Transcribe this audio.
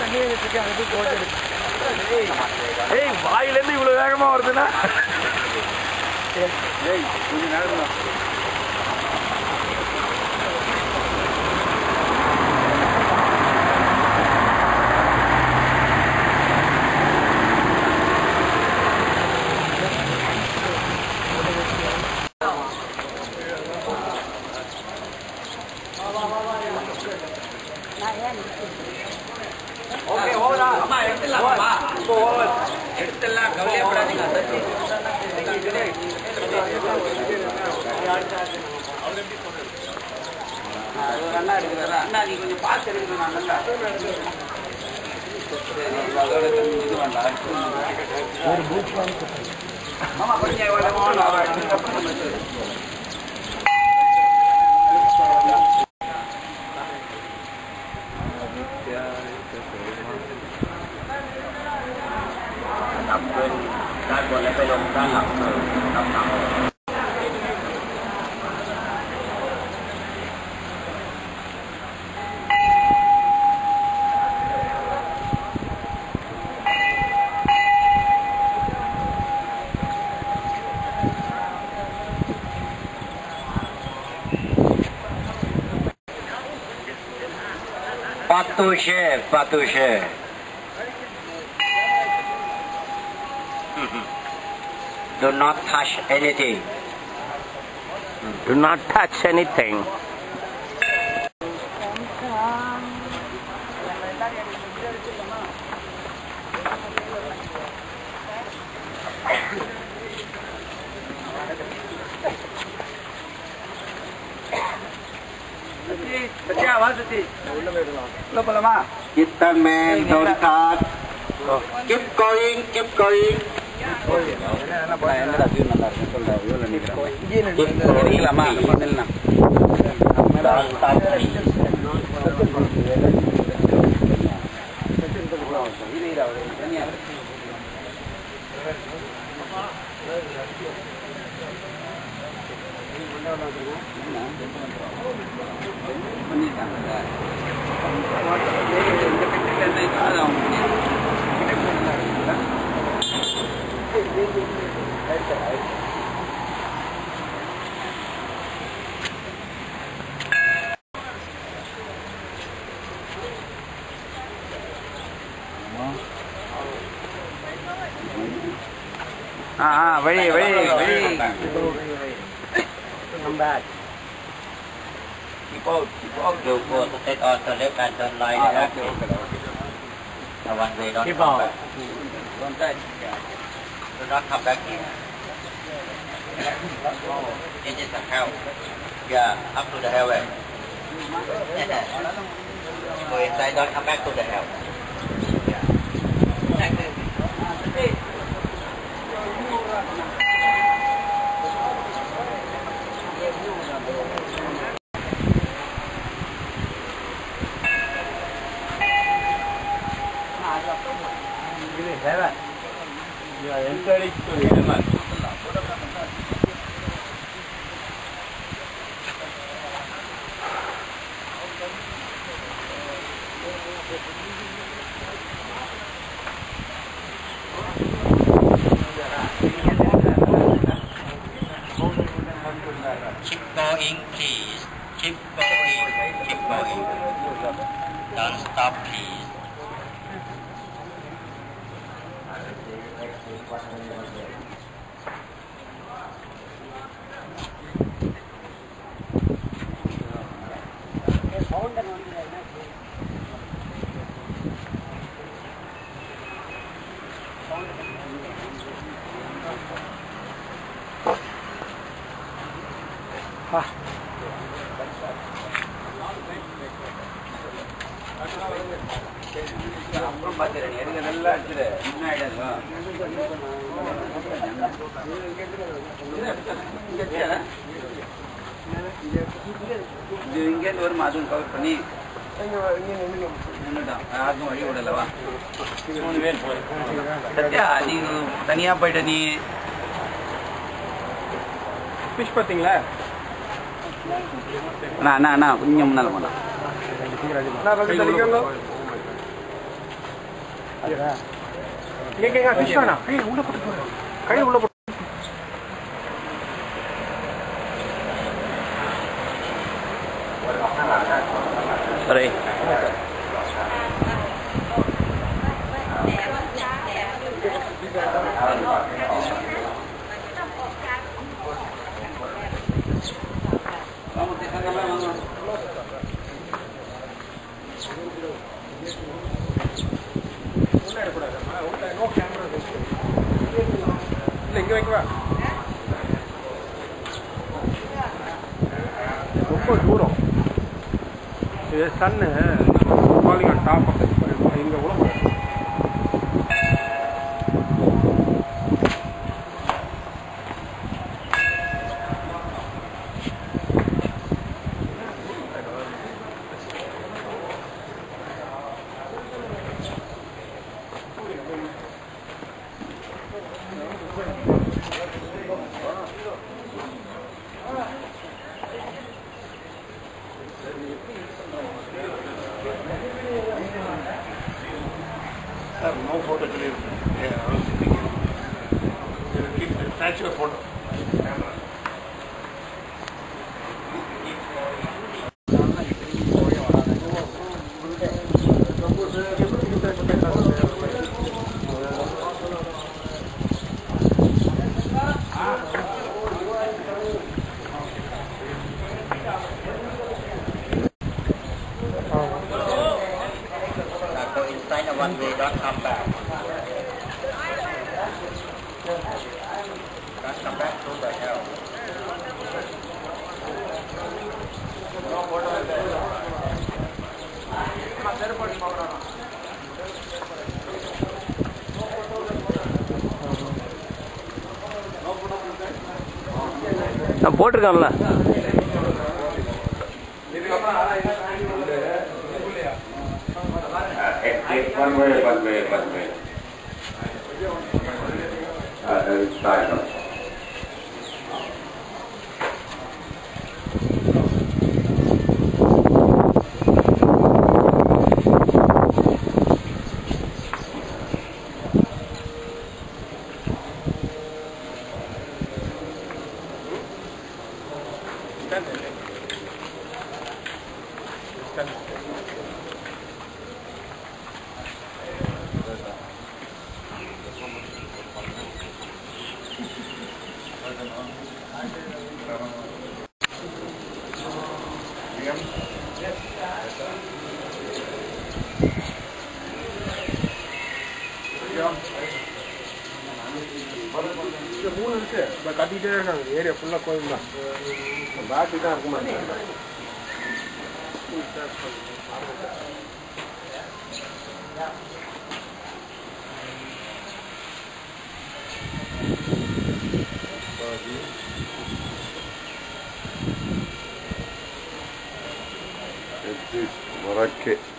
ஏய் வாயிலேருந்து இவ்வளவு வேகமா வருதுன்னா கொஞ்சம் நேரம் எடுத்துலாம் கவலையப்படாதீங்க அண்ணா எடுக்கிறாரா அண்ணா நீ கொஞ்சம் பார்த்து எடுக்கணும் நான் நல்லா ஆமா கொஞ்சம் Patushe. Do not touch anything. Do not touch anything. Keep the man, don't touch. Keep going, keep going. Very. Come back. Keep out. You go to take on the left and turn right. The one way, don't come back. Don't touch. Do not come back here. This is the hell. Yeah, up to the hell way. Go inside, don't come back to the hell. You are entering to heaven. Keep going, please. Keep going. Don't stop, please. தனியா போயிட்ட நீ fish பாத்தீங்களா? அண்ணா கொஞ்சம் முன்னால போனா இங்கே fish வேணாம் கை உள்ள போட்டு கை உள்ள போட்டு சரி இங்கே வைக்கவா ரொம்ப தூரம் இது சன்னு காலிங் ஆன் டாப் ஆஃப் இங்கே கூட No photo clear. Yeah, I was thinking. Keep the natural photo. Camera. Go inside the one way, don't come back. Don't come back to the hell. நான் போட்டிருக்கேன்ல One way. Side. மூணு இருக்கு இப்போ கட்டிகிட்டே இருக்காங்க area ஃபுல்லாக கோயில் தான் பேட்டரி தான் இருக்க மாட்டேங்க Morocco.